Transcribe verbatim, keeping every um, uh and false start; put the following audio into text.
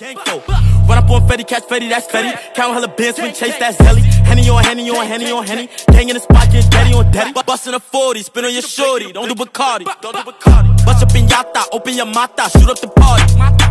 Run up on Fetty, catch Fetty, that's Fetty. Count hella bins, when chase, that's Zelly. Henny on Henny on Henny on Henny. Gang in the spot, get daddy on daddy. Bustin' a forty, spin on your shorty. Don't do Bacardi. Bust up in Yata, open your mata, shoot up the party.